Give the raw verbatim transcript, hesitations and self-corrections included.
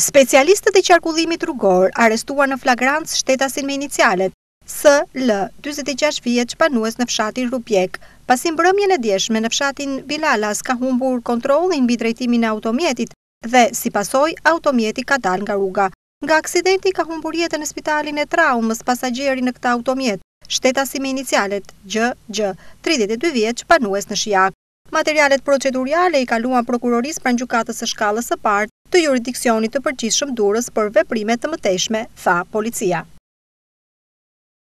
Specialistët e qarkullimit rrugor arrestuar në flagrancë shtetasin me inicialet S L, dyzet e gjashtë vjeç, banues në fshatin Rupjek, pasi mbrëmjen e djeshme në fshatin Bilalas ka humbur kontrollin mbi drejtimin e automjetit dhe si pasojë automjeti ka dalë nga rruga. Nga aksidenti ka humbur jetën në spitalin e traumës pasagjeri në këtë automjet, shtetasi me inicialet G G, tridhjetë e dy vjeç, banues në Shijak. Materialet proceduriale i kaluan prokurorisë pranë gjykatës së shkallës së parë të jurisdiksionit të përgjithshëm Durrës për veprime të mëtejshme, tha policia.